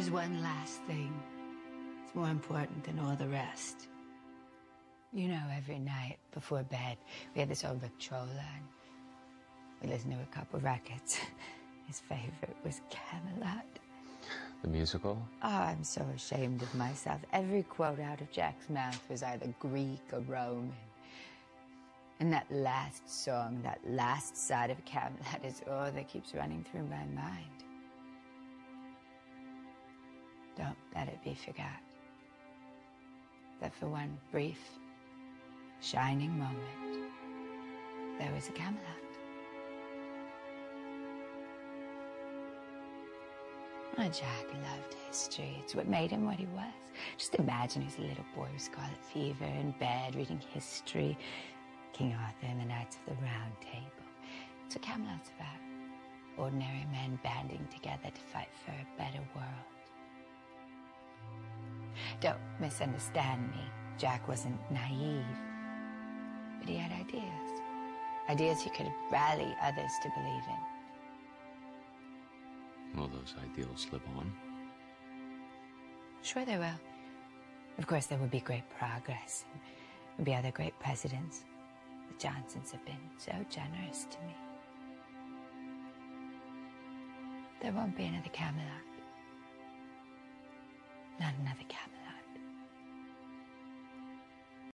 There's one last thing. It's more important than all the rest. You know, every night before bed, we had this old Victrola, and we listened to a couple records. His favorite was Camelot. The musical? Oh, I'm so ashamed of myself. Every quote out of Jack's mouth was either Greek or Roman. And that last song, that last side of Camelot is all that keeps running through my mind. Don't let it be forgot that for one brief, shining moment, there was a Camelot. Oh, Jack loved history. It's what made him what he was. Just imagine he's a little boy with scarlet fever in bed reading history. King Arthur and the Knights of the Round Table. It's what Camelot's about. Ordinary men banding together to fight for a better world. Don't misunderstand me. Jack wasn't naive. But he had ideas. Ideas he could rally others to believe in. Will those ideals live on? Sure they will. Of course, there will be great progress. And there'll be other great presidents. The Johnsons have been so generous to me. There won't be another Camelot. Not another Camelot.